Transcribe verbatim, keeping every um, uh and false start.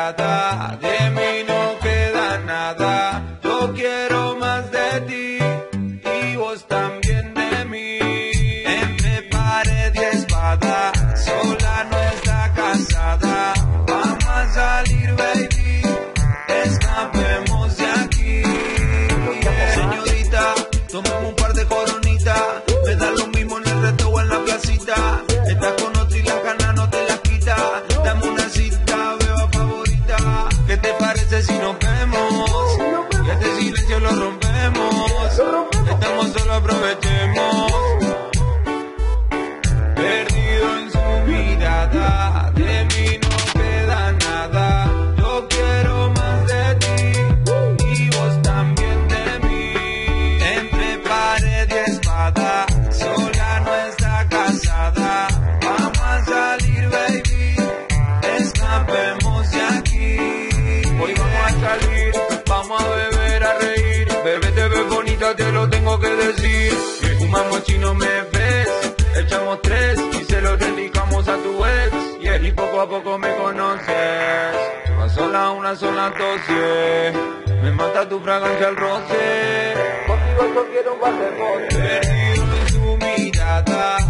mirada, de mí no queda nada. Yo quiero más de ti y vos también de mí. Entre pared y espada, sola no está casada. Vamos a salir, baby, escapemos de aquí. Yeah. Señorita, tomemos un par de coronitas. Me da lo mismo en el resto o en la placita. Estás con otro y la gana no te la quita. Dame una cita, beba favorita. ¿Qué te parece si nos vemos? Y este silencio lo rompemos. Estamos solo, aprovechemos. Perdido en su mirada, de mí no queda nada. Yo quiero más de ti y vos también de mí. Entre pared y espada, sola no está casada. Vamos a salir, baby, escapemos de aquí. Hoy vamos a salir, vamos a beber, a reír. Bebé, te ves bonita, te lo tengo que decir. Fumamos chino, me ves, echamos tres y se lo dedicamos a tu ex. Yeah, y poco a poco me conoces. Una sola, una sola dosis. Me mata tu fragancia al roce. Contigo yo quiero un par de botes. Perdido en su mirada,